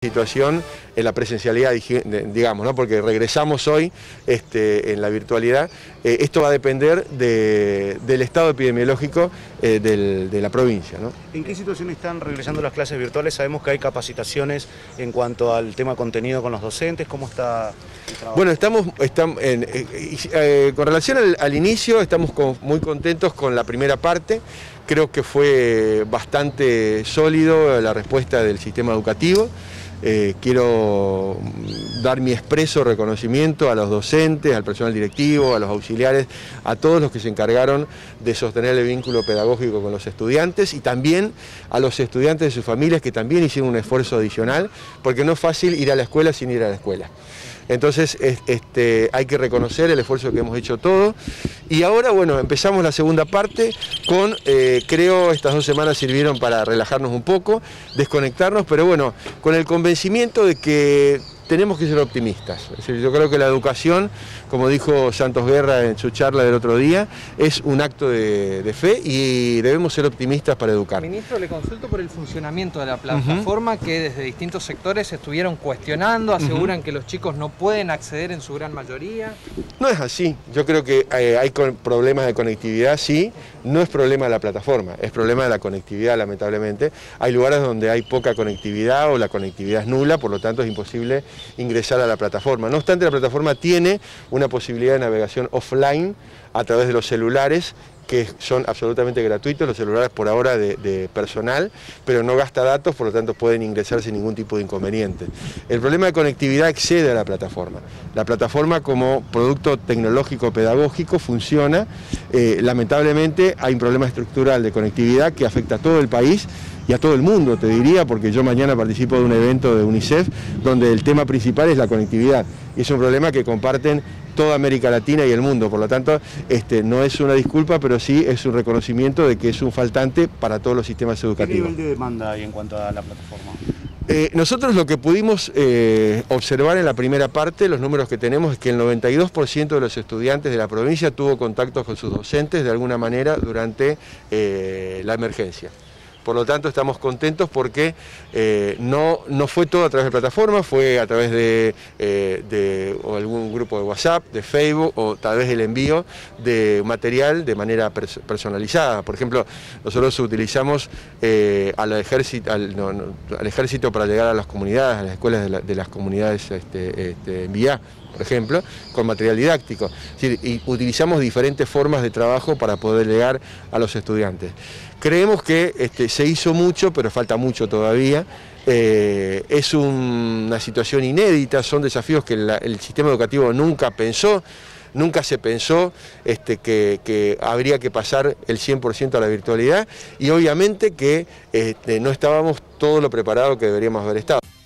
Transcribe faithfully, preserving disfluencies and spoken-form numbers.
situación en la presencialidad, digamos, ¿no? Porque regresamos hoy este, en la virtualidad. Eh, esto va a depender de, del estado epidemiológico eh, del, de la provincia, ¿no? ¿En qué situación están regresando las clases virtuales? Sabemos que hay capacitaciones en cuanto al tema contenido con los docentes. ¿Cómo está el trabajo? Bueno, estamos, estamos en, eh, eh, con relación al, al inicio, estamos con, muy contentos con la primera parte. Creo que fue bastante sólido la respuesta del sistema educativo. Eh, quiero dar mi expreso reconocimiento a los docentes, al personal directivo, a los auxiliares, a todos los que se encargaron de sostener el vínculo pedagógico con los estudiantes y también a los estudiantes de sus familias que también hicieron un esfuerzo adicional, porque no es fácil ir a la escuela sin ir a la escuela. Entonces este, hay que reconocer el esfuerzo que hemos hecho todos. Y ahora, bueno, empezamos la segunda parte con, eh, creo, estas dos semanas sirvieron para relajarnos un poco, desconectarnos, pero bueno, con el convencimiento de que tenemos que ser optimistas. Es decir, yo creo que la educación, como dijo Santos Guerra en su charla del otro día, es un acto de, de fe y debemos ser optimistas para educar. Ministro, le consulto por el funcionamiento de la plataforma, uh-huh, que desde distintos sectores estuvieron cuestionando, aseguran uh-huh. que los chicos no pueden acceder en su gran mayoría. No es así, yo creo que eh, hay problemas de conectividad, sí, no es problema de la plataforma, es problema de la conectividad, lamentablemente. Hay lugares donde hay poca conectividad o la conectividad es nula, por lo tanto es imposible ingresar a la plataforma. No obstante, la plataforma tiene una posibilidad de navegación offline a través de los celulares, que son absolutamente gratuitos, los celulares por ahora de, de personal, pero no gasta datos, por lo tanto pueden ingresar sin ningún tipo de inconveniente. El problema de conectividad excede a la plataforma. La plataforma como producto tecnológico pedagógico funciona, eh, lamentablemente hay un problema estructural de conectividad que afecta a todo el país, y a todo el mundo, te diría, porque yo mañana participo de un evento de UNICEF donde el tema principal es la conectividad y es un problema que comparten toda América Latina y el mundo, por lo tanto este, no es una disculpa, pero sí es un reconocimiento de que es un faltante para todos los sistemas educativos. ¿Qué nivel de demanda hay en cuanto a la plataforma? Eh, nosotros lo que pudimos eh, observar en la primera parte, los números que tenemos, es que el noventa y dos por ciento de los estudiantes de la provincia tuvo contactos con sus docentes de alguna manera durante eh, la emergencia. Por lo tanto, estamos contentos porque eh, no, no fue todo a través de plataformas, fue a través de, eh, de o algún grupo de WhatsApp, de Facebook, o tal vez el envío de material de manera pers personalizada. Por ejemplo, nosotros utilizamos eh, al, ejército, al, no, no, al ejército para llegar a las comunidades, a las escuelas de, la, de las comunidades este, este, en Villá, por ejemplo, con material didáctico. Es decir, y utilizamos diferentes formas de trabajo para poder llegar a los estudiantes. Creemos que este, se hizo mucho, pero falta mucho todavía. Eh, es un, una situación inédita, son desafíos que la, el sistema educativo nunca pensó. Nunca se pensó este, que, que habría que pasar el cien por ciento a la virtualidad y obviamente que este, no estábamos todo lo preparado que deberíamos haber estado.